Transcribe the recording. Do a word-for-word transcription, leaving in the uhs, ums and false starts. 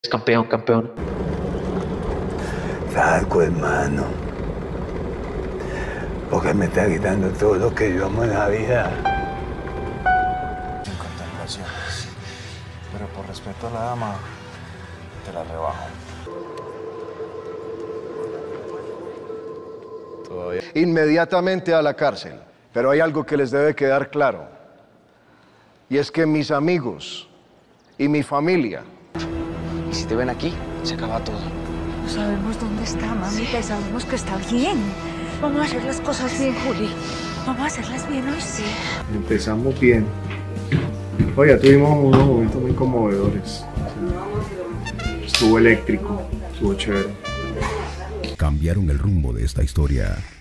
Campeón, campeón. Saco, hermano. Porque me está quitando todo lo que yo amo en la vida. En contemplaciones. Pero por respeto a la dama, te la rebajo. Todavía. Inmediatamente a la cárcel. Pero hay algo que les debe quedar claro. Y es que mis amigos y mi familia... Y si te ven aquí, se acaba todo. No sabemos dónde está, mamita, y sabemos que está bien. Vamos a hacer las cosas bien, Juli. Vamos a hacerlas bien hoy, sí. Empezamos bien. Oye, ya tuvimos unos momentos muy conmovedores. Estuvo eléctrico, estuvo chévere. Cambiaron el rumbo de esta historia.